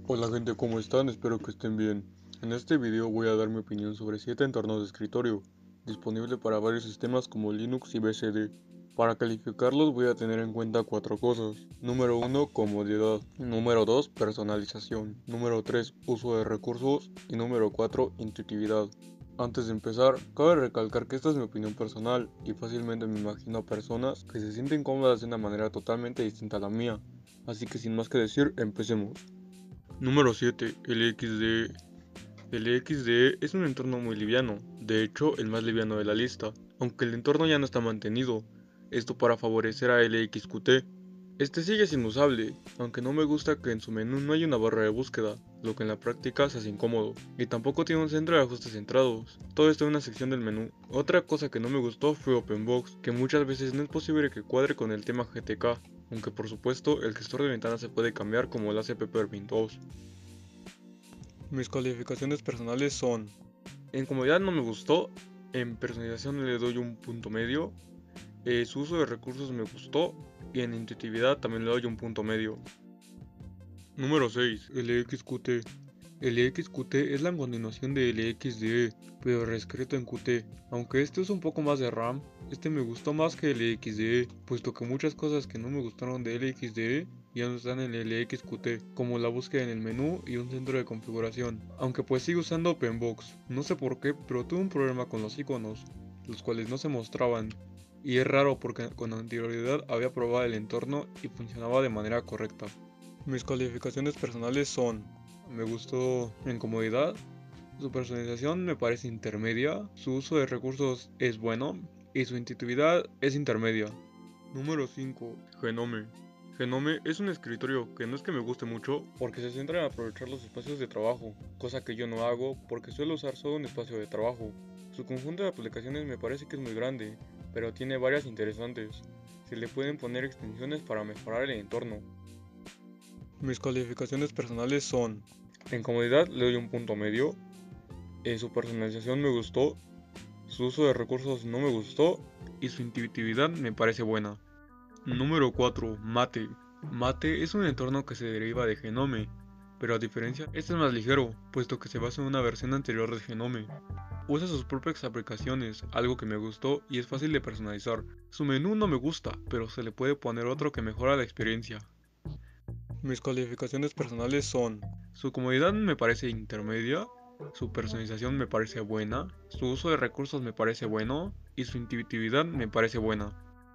Hola gente, ¿cómo están? Espero que estén bien. En este video voy a dar mi opinión sobre 7 entornos de escritorio, disponible para varios sistemas como Linux y BSD. Para calificarlos voy a tener en cuenta 4 cosas. Número 1, comodidad. Número 2, personalización. Número 3, uso de recursos. Y número 4, intuitividad. Antes de empezar, cabe recalcar que esta es mi opinión personal y fácilmente me imagino a personas que se sienten cómodas de una manera totalmente distinta a la mía. Así que sin más que decir, empecemos. Número 7. LXDE. LXDE es un entorno muy liviano, de hecho el más liviano de la lista, aunque el entorno ya no está mantenido, esto para favorecer a LXQT. Este sigue siendo usable, aunque no me gusta que en su menú no haya una barra de búsqueda, lo que en la práctica se hace incómodo, y tampoco tiene un centro de ajustes centrados, todo está en una sección del menú. Otra cosa que no me gustó fue OpenBox, que muchas veces no es posible que cuadre con el tema GTK, aunque por supuesto el gestor de ventanas se puede cambiar como lo hace Peppermint 2. Mis calificaciones personales son: en comodidad no me gustó, en personalización le doy un punto medio, su uso de recursos me gustó y en intuitividad también le doy un punto medio. Número 6. LXQT. LXQT es la continuación de LXDE, pero reescrito en Qt. Aunque este usa un poco más de RAM, este me gustó más que LXDE, puesto que muchas cosas que no me gustaron de LXDE ya no están en LXQT, como la búsqueda en el menú y un centro de configuración. Aunque pues sigo usando OpenBox, no sé por qué, pero tuve un problema con los iconos, los cuales no se mostraban. Y es raro porque con anterioridad había probado el entorno y funcionaba de manera correcta. Mis calificaciones personales son: me gustó en comodidad, su personalización me parece intermedia, su uso de recursos es bueno y su intuitividad es intermedia. Número 5. Genome. Genome es un escritorio que no es que me guste mucho porque se centra en aprovechar los espacios de trabajo, cosa que yo no hago porque suelo usar solo un espacio de trabajo. Su conjunto de aplicaciones me parece que es muy grande, pero tiene varias interesantes. Se le pueden poner extensiones para mejorar el entorno. Mis calificaciones personales son: en comodidad le doy un punto medio, su personalización me gustó, su uso de recursos no me gustó y su intuitividad me parece buena. Número 4. Mate. Mate es un entorno que se deriva de Genome, pero a diferencia, este es más ligero, puesto que se basa en una versión anterior de Genome. Usa sus propias aplicaciones, algo que me gustó y es fácil de personalizar. Su menú no me gusta, pero se le puede poner otro que mejora la experiencia. Mis calificaciones personales son: su comodidad me parece intermedia, su personalización me parece buena, su uso de recursos me parece bueno y su intuitividad me parece buena.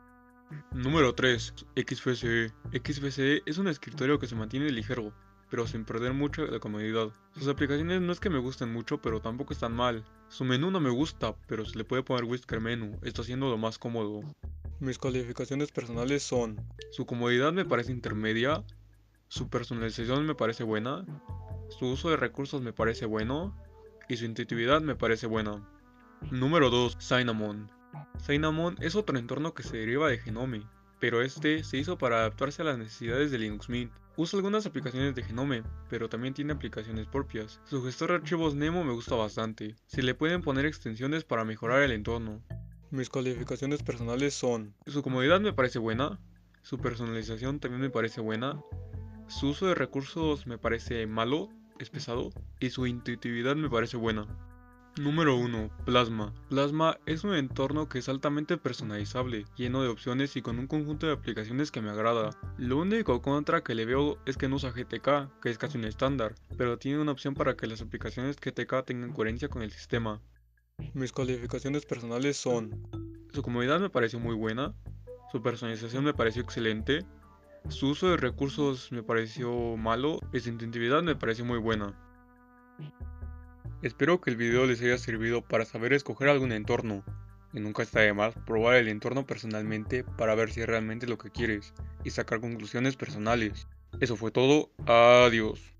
Número 3. XFCE. XFCE es un escritorio que se mantiene ligero, pero sin perder mucho de comodidad. Sus aplicaciones no es que me gusten mucho, pero tampoco están mal. Su menú no me gusta, pero se le puede poner Whisker Menu, está siendo lo más cómodo. Mis calificaciones personales son: su comodidad me parece intermedia, su personalización me parece buena, su uso de recursos me parece bueno y su intuitividad me parece buena. Número 2. Cinnamon. Cinnamon es otro entorno que se deriva de Genome, pero este se hizo para adaptarse a las necesidades de Linux Mint. Usa algunas aplicaciones de Genome, pero también tiene aplicaciones propias. Su gestor de archivos Nemo me gusta bastante. Se le pueden poner extensiones para mejorar el entorno. Mis calificaciones personales son: su comodidad me parece buena, su personalización también me parece buena, su uso de recursos me parece malo, es pesado, y su intuitividad me parece buena. Número 1. Plasma. Plasma es un entorno que es altamente personalizable, lleno de opciones y con un conjunto de aplicaciones que me agrada. Lo único contra que le veo es que no usa GTK, que es casi un estándar, pero tiene una opción para que las aplicaciones GTK tengan coherencia con el sistema. Mis calificaciones personales son: su comodidad me pareció muy buena, su personalización me pareció excelente, su uso de recursos me pareció malo y su intuitividad me pareció muy buena. Espero que el video les haya servido para saber escoger algún entorno, y nunca está de más probar el entorno personalmente para ver si es realmente lo que quieres y sacar conclusiones personales. Eso fue todo, adiós.